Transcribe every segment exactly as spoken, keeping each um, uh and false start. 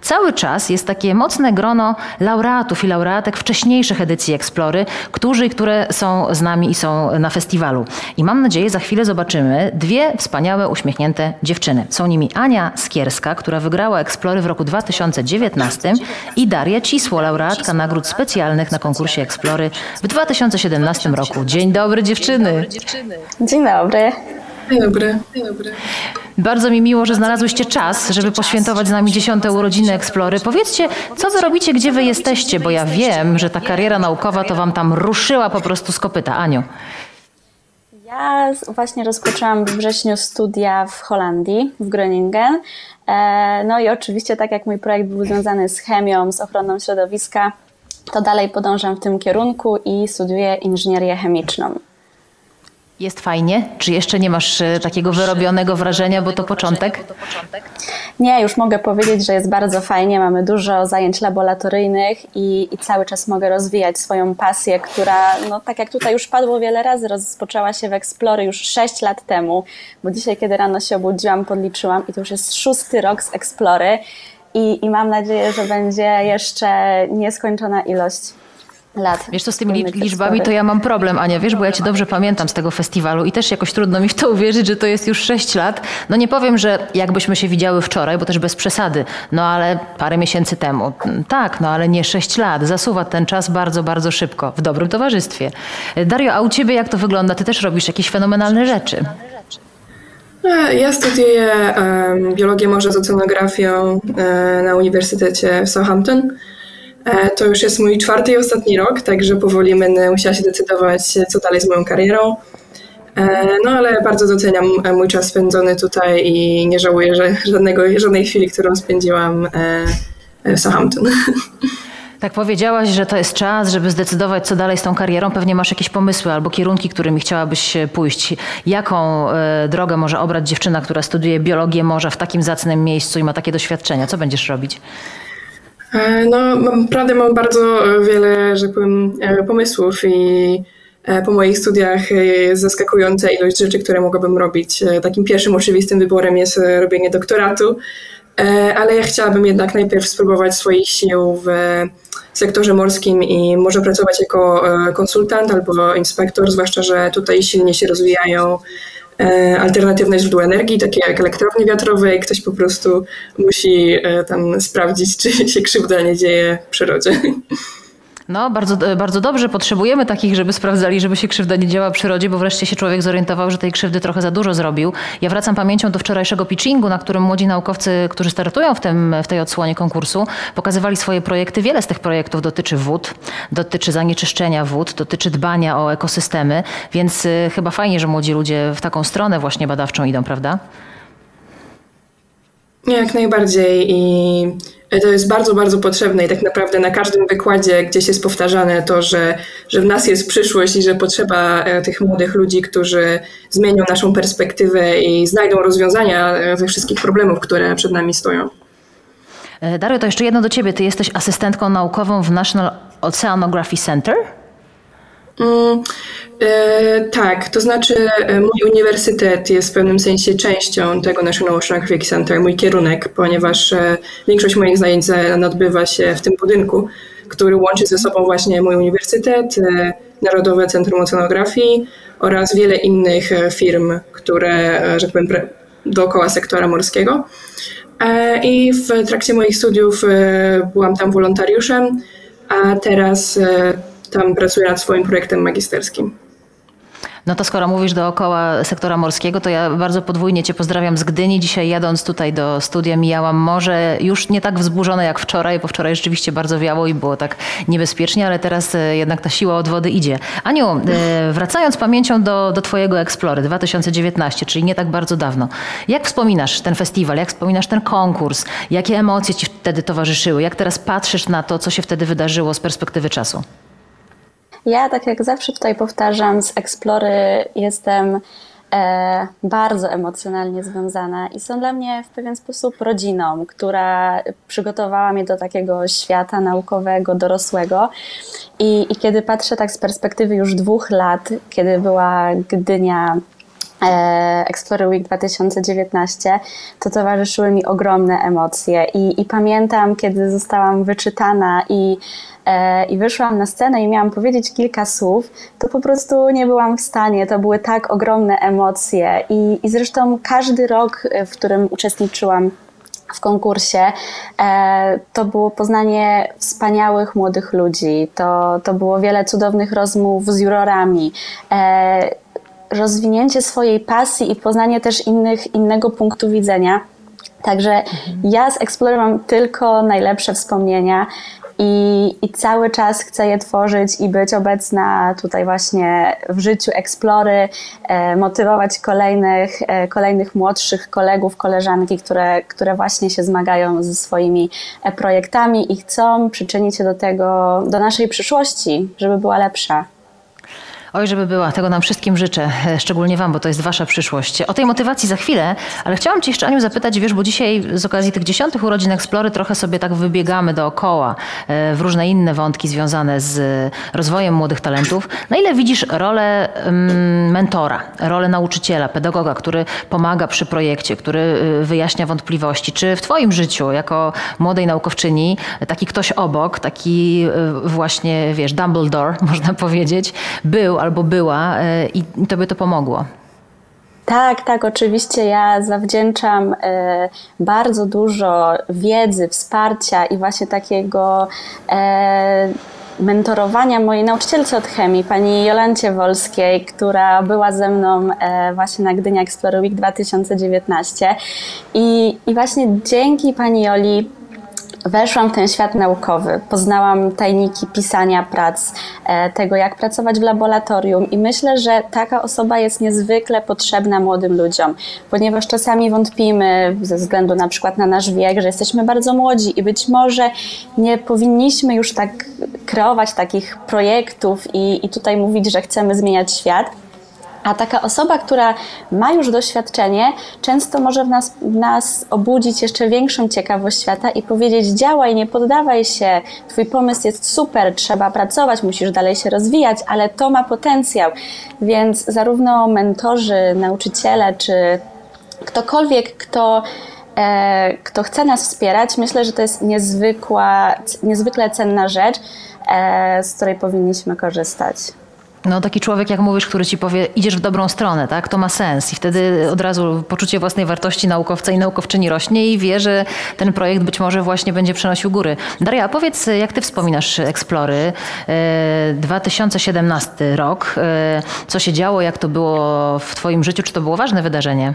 cały czas jest takie mocne grono laureatów i laureatek wcześniejszych edycji Explory, którzy i które są z nami i są na festiwalu. I mam nadzieję, za chwilę zobaczymy dwie wspaniałe, uśmiechnięte dziewczyny. Są nimi Ania Skierska, która wygrała Explory w roku dwa tysiące dziewiętnastym i Daria Cisło, laureatka nagród specjalnych na konkursie Explory w dwa tysiące siedemnastym roku. Dzień dobry, dziewczyny. Dzień dobry. Dzień dobry. Dzień dobry. Bardzo mi miło, że znalazłyście czas, żeby poświętować z nami dziesiąte urodziny Explory. Powiedzcie, co wy robicie, gdzie wy jesteście, bo ja wiem, że ta kariera naukowa to wam tam ruszyła po prostu z kopyta. Aniu. Ja właśnie rozpoczęłam we wrześniu studia w Holandii, w Groningen. No i oczywiście, tak jak mój projekt był związany z chemią, z ochroną środowiska, to dalej podążam w tym kierunku i studiuję inżynierię chemiczną. Jest fajnie? Czy jeszcze nie masz takiego wyrobionego wrażenia, bo to początek? Nie, już mogę powiedzieć, że jest bardzo fajnie. Mamy dużo zajęć laboratoryjnych i, i cały czas mogę rozwijać swoją pasję, która, no tak jak tutaj już padło wiele razy, rozpoczęła się w Explory już sześć lat temu, bo dzisiaj, kiedy rano się obudziłam, podliczyłam i to już jest szósty rok z Explory i, i mam nadzieję, że będzie jeszcze nieskończona ilość lat. Wiesz co, z tymi liczbami to ja mam problem, Ania, wiesz, bo ja cię dobrze pamiętam z tego festiwalu i też jakoś trudno mi w to uwierzyć, że to jest już sześć lat. No nie powiem, że jakbyśmy się widziały wczoraj, bo też bez przesady, no ale parę miesięcy temu. Tak, no ale nie sześć lat. Zasuwa ten czas bardzo, bardzo szybko, w dobrym towarzystwie. Dario, a u ciebie jak to wygląda? Ty też robisz jakieś fenomenalne rzeczy. Ja studiuję um, biologię morza z oceanografią um, na Uniwersytecie w Southampton. To już jest mój czwarty i ostatni rok, także powoli będę musiała się decydować, co dalej z moją karierą. No ale bardzo doceniam mój czas spędzony tutaj i nie żałuję że żadnego, żadnej chwili, którą spędziłam w Southampton. Tak powiedziałaś, że to jest czas, żeby zdecydować, co dalej z tą karierą. Pewnie masz jakieś pomysły albo kierunki, którymi chciałabyś pójść. Jaką e, drogę może obrać dziewczyna, która studiuje biologię morza w takim zacnym miejscu i ma takie doświadczenia? Co będziesz robić? No, naprawdę mam bardzo wiele, że powiem, pomysłów i po moich studiach jest zaskakująca ilość rzeczy, które mogłabym robić. Takim pierwszym oczywistym wyborem jest robienie doktoratu, ale ja chciałabym jednak najpierw spróbować swoich sił w sektorze morskim i może pracować jako konsultant albo inspektor, zwłaszcza, że tutaj silnie się rozwijają alternatywne źródła energii, takie jak elektrownie wiatrowe i ktoś po prostu musi tam sprawdzić, czy się krzywda nie dzieje w przyrodzie. No, bardzo, bardzo dobrze. Potrzebujemy takich, żeby sprawdzali, żeby się krzywda nie działa w przyrodzie, bo wreszcie się człowiek zorientował, że tej krzywdy trochę za dużo zrobił. Ja wracam pamięcią do wczorajszego pitchingu, na którym młodzi naukowcy, którzy startują w, tym, w tej odsłonie konkursu, pokazywali swoje projekty. Wiele z tych projektów dotyczy wód, dotyczy zanieczyszczenia wód, dotyczy dbania o ekosystemy, więc y, chyba fajnie, że młodzi ludzie w taką stronę właśnie badawczą idą, prawda? Jak najbardziej i to jest bardzo, bardzo potrzebne i tak naprawdę na każdym wykładzie gdzieś jest powtarzane to, że, że w nas jest przyszłość i że potrzeba tych młodych ludzi, którzy zmienią naszą perspektywę i znajdą rozwiązania ze wszystkich problemów, które przed nami stoją. Dario, to jeszcze jedno do ciebie. Ty jesteś asystentką naukową w National Oceanography Center? Mm, e, tak, to znaczy mój uniwersytet jest w pewnym sensie częścią tego National Oceanographic Center, mój kierunek, ponieważ e, większość moich zajęć odbywa się w tym budynku, który łączy ze sobą właśnie mój uniwersytet, e, Narodowe Centrum Oceanografii oraz wiele innych firm, które, e, że tak powiem, dookoła sektora morskiego. E, I w trakcie moich studiów e, byłam tam wolontariuszem, a teraz e, tam pracuję nad swoim projektem magisterskim. No to skoro mówisz dookoła sektora morskiego, to ja bardzo podwójnie cię pozdrawiam z Gdyni. Dzisiaj jadąc tutaj do studia mijałam morze, już nie tak wzburzone jak wczoraj, bo wczoraj rzeczywiście bardzo wiało i było tak niebezpiecznie, ale teraz jednak ta siła od wody idzie. Aniu, wracając pamięcią do, do twojego Explory dwa tysiące dziewiętnastego, czyli nie tak bardzo dawno. Jak wspominasz ten festiwal, jak wspominasz ten konkurs? Jakie emocje ci wtedy towarzyszyły? Jak teraz patrzysz na to, co się wtedy wydarzyło z perspektywy czasu? Ja, tak jak zawsze tutaj powtarzam, z Explory jestem e, bardzo emocjonalnie związana i są dla mnie w pewien sposób rodziną, która przygotowała mnie do takiego świata naukowego, dorosłego. I, i kiedy patrzę tak z perspektywy już dwóch lat, kiedy była Gdynia Explorer Week dwa tysiące dziewiętnaście, to towarzyszyły mi ogromne emocje i, i pamiętam, kiedy zostałam wyczytana i, e, i wyszłam na scenę i miałam powiedzieć kilka słów, to po prostu nie byłam w stanie, to były tak ogromne emocje i, i zresztą każdy rok, w którym uczestniczyłam w konkursie, e, to było poznanie wspaniałych młodych ludzi, to, to było wiele cudownych rozmów z jurorami, e, rozwinięcie swojej pasji i poznanie też innych, innego punktu widzenia. Także mhm. ja z Explorer mam tylko najlepsze wspomnienia i, i cały czas chcę je tworzyć i być obecna tutaj właśnie w życiu Explory, e, motywować kolejnych, e, kolejnych młodszych kolegów, koleżanki, które, które właśnie się zmagają ze swoimi projektami i chcą przyczynić się do tego, do naszej przyszłości, żeby była lepsza. Oj, żeby była. Tego nam wszystkim życzę, szczególnie wam, bo to jest wasza przyszłość. O tej motywacji za chwilę, ale chciałam cię jeszcze, Aniu, zapytać, wiesz, bo dzisiaj z okazji tych dziesiątych urodzin Explory trochę sobie tak wybiegamy dookoła w różne inne wątki związane z rozwojem młodych talentów. Na ile widzisz rolę mentora, rolę nauczyciela, pedagoga, który pomaga przy projekcie, który wyjaśnia wątpliwości? Czy w twoim życiu, jako młodej naukowczyni, taki ktoś obok, taki właśnie, wiesz, Dumbledore, można powiedzieć, był albo była i tobie to pomogło? Tak, tak, oczywiście ja zawdzięczam e, bardzo dużo wiedzy, wsparcia i właśnie takiego e, mentorowania mojej nauczycielce od chemii, pani Jolancie Wolskiej, która była ze mną e, właśnie na Gdynia Explorer Week dwa tysiące dziewiętnaście i, i właśnie dzięki pani Joli weszłam w ten świat naukowy, poznałam tajniki pisania prac, tego jak pracować w laboratorium i myślę, że taka osoba jest niezwykle potrzebna młodym ludziom, ponieważ czasami wątpimy ze względu na przykład na nasz wiek, że jesteśmy bardzo młodzi i być może nie powinniśmy już tak kreować takich projektów i, i tutaj mówić, że chcemy zmieniać świat. A taka osoba, która ma już doświadczenie, często może w nas, w nas obudzić jeszcze większą ciekawość świata i powiedzieć: działaj, nie poddawaj się, twój pomysł jest super, trzeba pracować, musisz dalej się rozwijać, ale to ma potencjał. Więc zarówno mentorzy, nauczyciele, czy ktokolwiek, kto, e, kto chce nas wspierać, myślę, że to jest niezwykła, niezwykle cenna rzecz, e, z której powinniśmy korzystać. No taki człowiek, jak mówisz, który ci powie, idziesz w dobrą stronę, tak? To ma sens i wtedy od razu poczucie własnej wartości naukowca i naukowczyni rośnie i wie, że ten projekt być może właśnie będzie przynosił góry. Daria, a powiedz, jak ty wspominasz Explory? dwa tysiące siedemnasty rok. Co się działo, jak to było w twoim życiu? Czy to było ważne wydarzenie?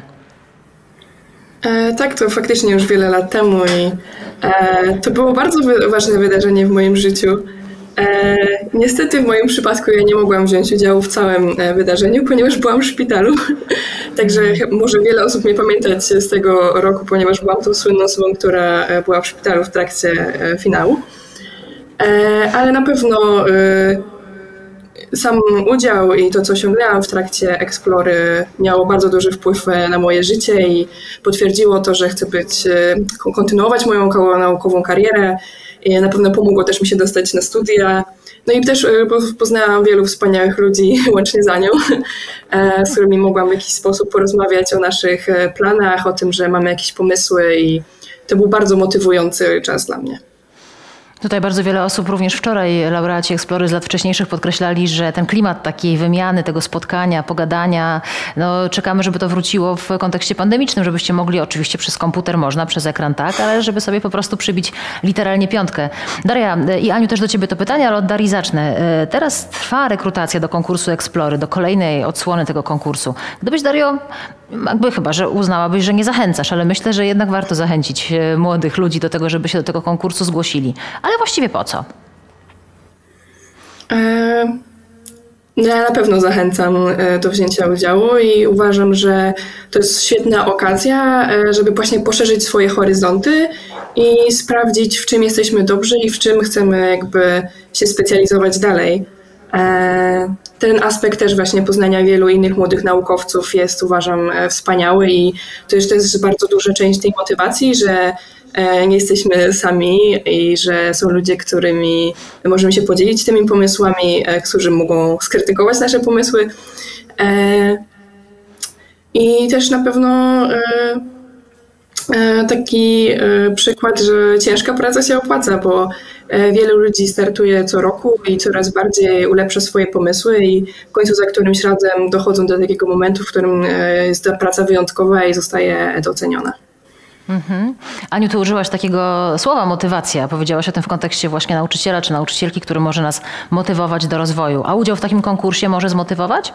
E, tak, to faktycznie już wiele lat temu i e, to było bardzo ważne wydarzenie w moim życiu. E, niestety w moim przypadku ja nie mogłam wziąć udziału w całym e, wydarzeniu, ponieważ byłam w szpitalu. Także może wiele osób mnie pamiętać z tego roku, ponieważ byłam tą słynną osobą, która była w szpitalu w trakcie e, finału. E, ale na pewno e, sam udział i to, co osiągnęłam w trakcie Explory, miało bardzo duży wpływ na moje życie i potwierdziło to, że chcę być, e, kontynuować moją naukową karierę. Na pewno pomogło też mi się dostać na studia. No i też poznałam wielu wspaniałych ludzi, łącznie z Anią, z którymi mogłam w jakiś sposób porozmawiać o naszych planach, o tym, że mamy jakieś pomysły i to był bardzo motywujący czas dla mnie. Tutaj bardzo wiele osób, również wczoraj laureaci Explory z lat wcześniejszych podkreślali, że ten klimat takiej wymiany, tego spotkania, pogadania, no czekamy, żeby to wróciło w kontekście pandemicznym, żebyście mogli, oczywiście przez komputer można, przez ekran tak, ale żeby sobie po prostu przybić literalnie piątkę. Daria i Aniu, też do ciebie to pytanie, ale od Darii zacznę. Teraz trwa rekrutacja do konkursu Explory, do kolejnej odsłony tego konkursu. Gdybyś, Dario, jakby chyba, że uznałabyś, że nie zachęcasz, ale myślę, że jednak warto zachęcić młodych ludzi do tego, żeby się do tego konkursu zgłosili. Ale właściwie po co? E, ja na pewno zachęcam do wzięcia udziału i uważam, że to jest świetna okazja, żeby właśnie poszerzyć swoje horyzonty i sprawdzić, w czym jesteśmy dobrzy i w czym chcemy jakby się specjalizować dalej. E, ten aspekt też właśnie poznania wielu innych młodych naukowców jest, uważam, wspaniały i to już to jest bardzo duża część tej motywacji, że nie jesteśmy sami i że są ludzie, którymi możemy się podzielić tymi pomysłami, którzy mogą skrytykować nasze pomysły. I też na pewno taki przykład, że ciężka praca się opłaca, bo wielu ludzi startuje co roku i coraz bardziej ulepsza swoje pomysły i w końcu za którymś razem dochodzą do takiego momentu, w którym jest ta praca wyjątkowa i zostaje doceniona. Mhm. Aniu, ty użyłaś takiego słowa motywacja. Powiedziałaś o tym w kontekście właśnie nauczyciela czy nauczycielki, który może nas motywować do rozwoju. A udział w takim konkursie może zmotywować?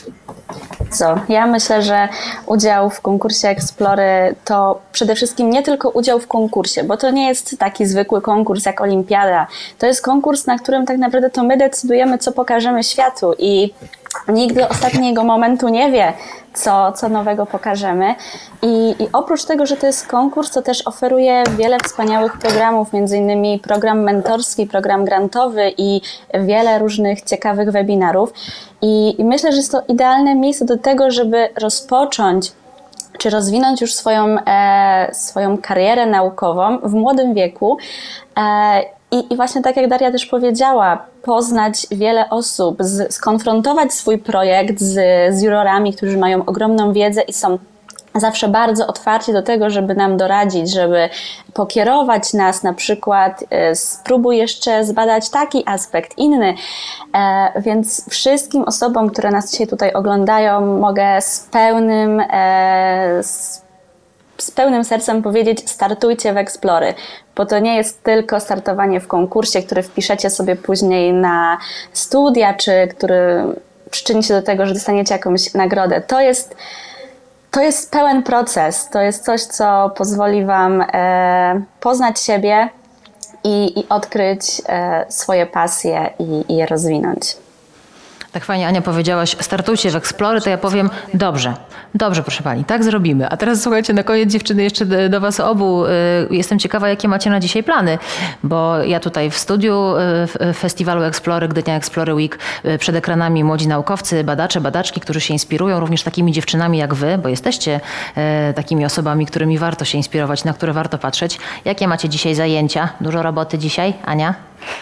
Co? Ja myślę, że udział w konkursie Explory to przede wszystkim nie tylko udział w konkursie, bo to nie jest taki zwykły konkurs jak olimpiada. To jest konkurs, na którym tak naprawdę to my decydujemy, co pokażemy światu i nikt do ostatniego momentu nie wie, co, co nowego pokażemy. I, I oprócz tego, że to jest konkurs, to też oferuje wiele wspaniałych programów, między innymi program mentorski, program grantowy i wiele różnych ciekawych webinarów. I, i myślę, że jest to idealne miejsce do tego, żeby rozpocząć czy rozwinąć już swoją, e, swoją karierę naukową w młodym wieku. E, I, I właśnie tak jak Daria też powiedziała, poznać wiele osób, z, skonfrontować swój projekt z, z jurorami, którzy mają ogromną wiedzę i są zawsze bardzo otwarci do tego, żeby nam doradzić, żeby pokierować nas, na przykład e, spróbuj jeszcze zbadać taki aspekt, inny. E, więc wszystkim osobom, które nas dzisiaj tutaj oglądają, mogę z pełnym e, z z pełnym sercem powiedzieć, startujcie w Explory, bo to nie jest tylko startowanie w konkursie, który wpiszecie sobie później na studia, czy który przyczyni się do tego, że dostaniecie jakąś nagrodę. To jest, to jest pełen proces, to jest coś, co pozwoli wam e, poznać siebie i, i odkryć e, swoje pasje i, i je rozwinąć. Tak fajnie, Ania, powiedziałaś, startujcie w Explory, to ja powiem, dobrze, dobrze, proszę pani, tak zrobimy. A teraz słuchajcie, na koniec dziewczyny jeszcze do was obu. Jestem ciekawa, jakie macie na dzisiaj plany, bo ja tutaj w studiu w festiwalu Explory, Gdynia Explory Week, przed ekranami młodzi naukowcy, badacze, badaczki, którzy się inspirują również takimi dziewczynami jak wy, bo jesteście takimi osobami, którymi warto się inspirować, na które warto patrzeć. Jakie macie dzisiaj zajęcia? Dużo roboty dzisiaj, Ania?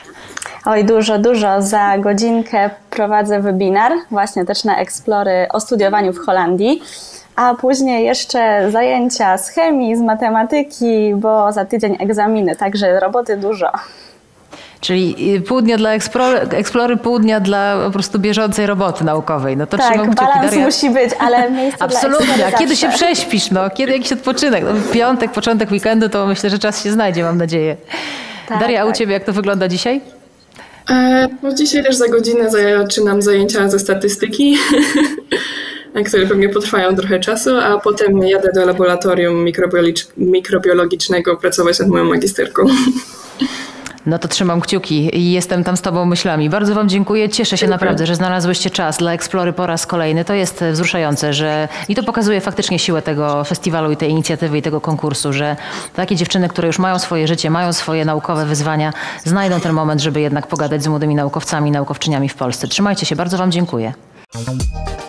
Oj, dużo, dużo. Za godzinkę prowadzę webinar, właśnie też na Explory o studiowaniu w Holandii, a później jeszcze zajęcia z chemii, z matematyki, bo za tydzień egzaminy, także roboty dużo. Czyli pół dnia dla Explory, Explory, pół dnia dla po prostu bieżącej roboty naukowej. No to tak, trzymam kciuki, balans Daria. musi być, ale miejsce absolutnie. dla Explory A kiedy zawsze. się prześpisz? No? Kiedy jakiś odpoczynek? No, piątek, początek weekendu, to myślę, że czas się znajdzie, mam nadzieję. Tak, Daria, a tak. u ciebie jak to wygląda dzisiaj? No dzisiaj też za godzinę zaczynam zajęcia ze statystyki, które pewnie potrwają trochę czasu, a potem jadę do laboratorium mikrobiologicznego pracować nad moją magisterką. No to trzymam kciuki i jestem tam z tobą myślami. Bardzo wam dziękuję. Cieszę się naprawdę, że znalazłyście czas dla Explory po raz kolejny. To jest wzruszające, że i to pokazuje faktycznie siłę tego festiwalu i tej inicjatywy i tego konkursu, że takie dziewczyny, które już mają swoje życie, mają swoje naukowe wyzwania, znajdą ten moment, żeby jednak pogadać z młodymi naukowcami, naukowczyniami w Polsce. Trzymajcie się. Bardzo wam dziękuję.